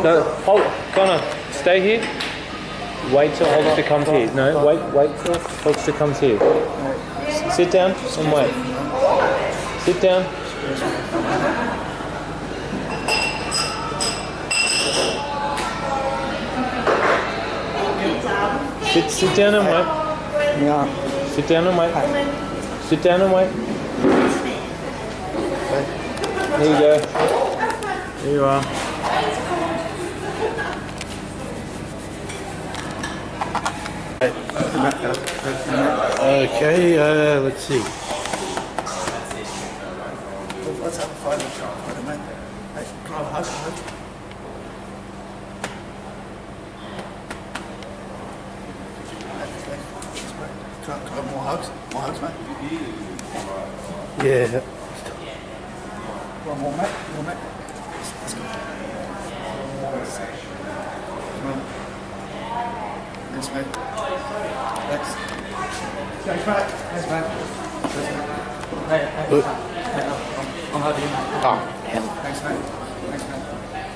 No, hold, Connor, stay here. Wait till Holster comes here. No, wait till Holster comes here. Sit down and wait. Sit down. Sit down and wait. Yeah. Sit down and wait. Sit down and wait. There you go. There you are. Okay, let's see. Let's have a fight. Mate. Hey, can I have a hug? Can I have more hugs? More hugs, mate? Yeah. One more, mate. One, mate. Let's go. Come on. Thanks, mate. Thanks. Thanks, mate. Thanks, mate. Hey, I'm hugging you. Oh, hell. Thanks, mate. Thanks, mate.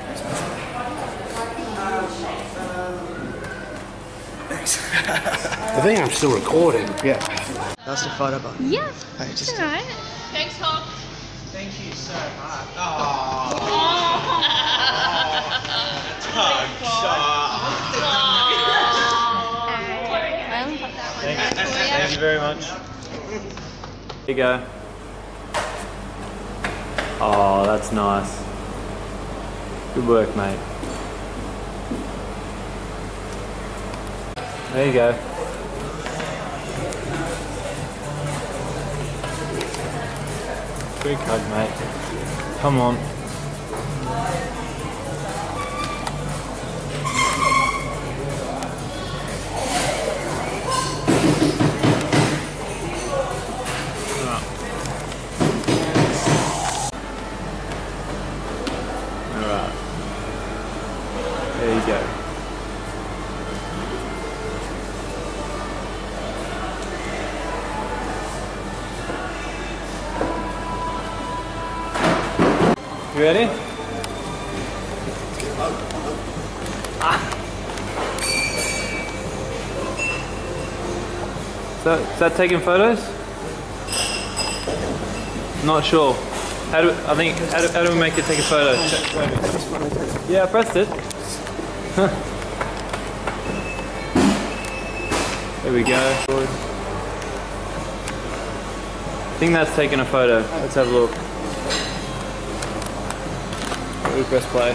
Thanks, mate. I think I'm still recording. Yeah. That's the photo button. Yeah, Hey, it's just alright. Thanks, Tom. Thank you so much. Oh. Thank you very much. Here you go. Oh, that's nice. Good work, mate. There you go. Quick hug, mate. Come on. Alright. There you go. You ready? Is that taking photos? Not sure. How do we make it take a photo? Yeah, I pressed it. There we go. I think that's taking a photo. Let's have a look. We press play.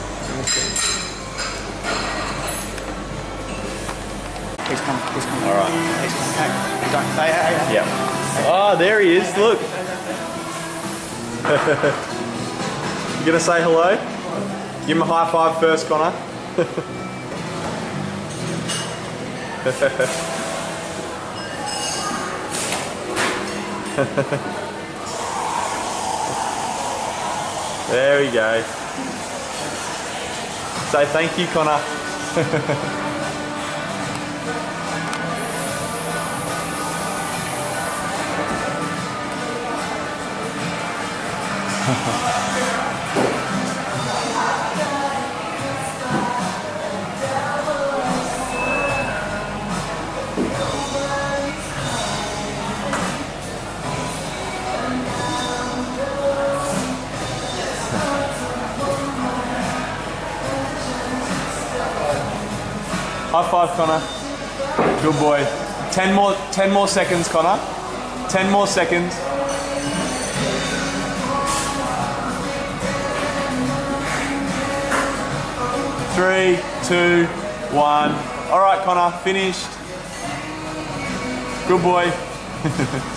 He's coming. He's coming. All right. He's coming. Hey, don't. Hey. Yeah. Oh, there he is. Look. You gonna say hello? Give him a high five first, Connor. There we go. Say thank you, Connor. High five, Connor. Good boy. 10 more seconds, Connor. 10 more seconds. Three, two, one. All right, Connor, finished. Good boy.